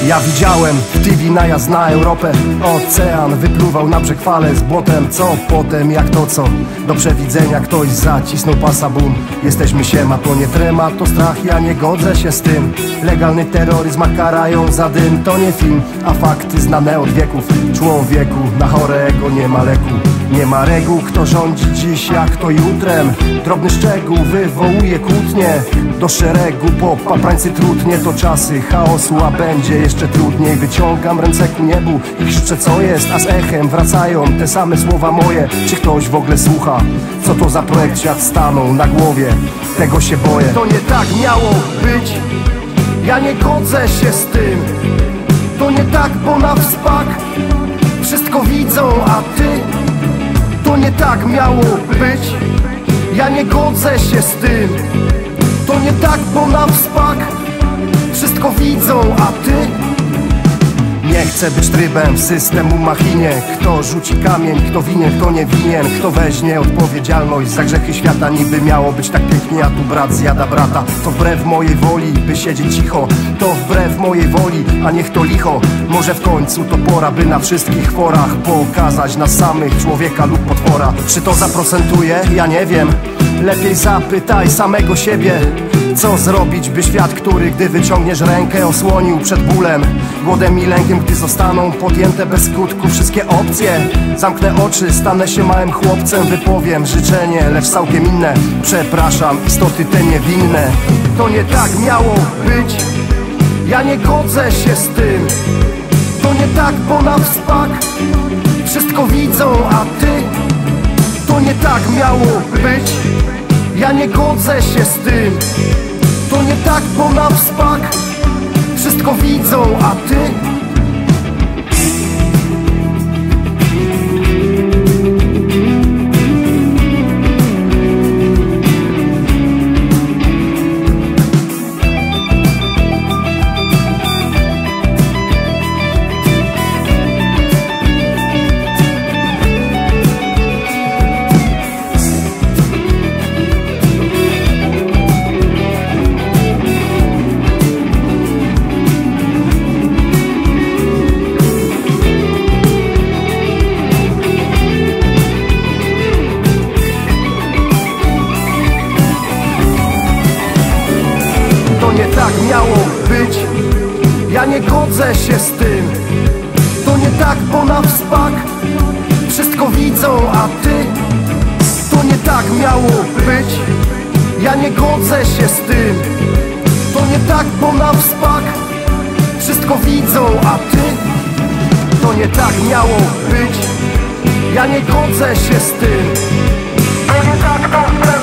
Ja widziałem w TV najazd na Europę. Ocean wypluwał na brzeg fale z błotem. Co potem, jak to co? Do przewidzenia ktoś zacisnął pasa, bum. Jesteśmy siema, to nie tremat, to strach. Ja nie godzę się z tym. Legalny terroryzm, a karają za dym. To nie film, a fakty znane od wieków. Człowieku, na chorego nie ma leku. Nie ma reguł, kto rządzi dziś, jak to jutrem. Drobny szczegół wywołuje kłótnie. Do szeregu popaprańcy trudnie. To czasy chaosu, a będzie jeszcze trudniej. Wyciągam ręce ku niebu i krzyczę co jest, a z echem wracają te same słowa moje. Czy ktoś w ogóle słucha? Co to za projekt? Świat stanął na głowie, tego się boję. To nie tak miało być, ja nie godzę się z tym. To nie tak, bo na wspak wszystko widzą, a ty. To nie tak miało być, ja nie godzę się z tym. To nie tak, bo na wspak wszystko widzą, a ty. Nie chcę być trybem w systemu machinie. Kto rzuci kamień, kto winien, kto nie winien. Kto weźmie odpowiedzialność za grzechy świata. Niby miało być tak pięknie, a tu brat zjada brata. To wbrew mojej woli, by siedzieć cicho. To wbrew mojej woli, a niech to licho. Może w końcu to pora, by na wszystkich forach pokazać nas samych, człowieka lub potwora. Czy to zaprocentuje? Ja nie wiem. Lepiej zapytaj samego siebie. Co zrobić, by świat, który gdy wyciągniesz rękę osłonił przed bólem, głodem i lękiem, gdy zostaną podjęte bez skutku wszystkie opcje. Zamknę oczy, stanę się małym chłopcem, wypowiem życzenie, lecz całkiem inne. Przepraszam, istoty te niewinne. To nie tak miało być, ja nie godzę się z tym. To nie tak, bo na wspak wszystko widzą, a ty. To nie tak miało być, ja nie godzę się z tym. To nie tak, bo na wspak wszystko widzą, a ty. To nie tak miało być, ja nie godzę się z tym. To nie tak, bo na wspak wszystko widzą, a ty. To nie tak miało być, ja nie godzę się z tym. To nie tak, bo na wspak wszystko widzą, a ty. To nie tak miało być, ja nie godzę się z tym. To nie tak, to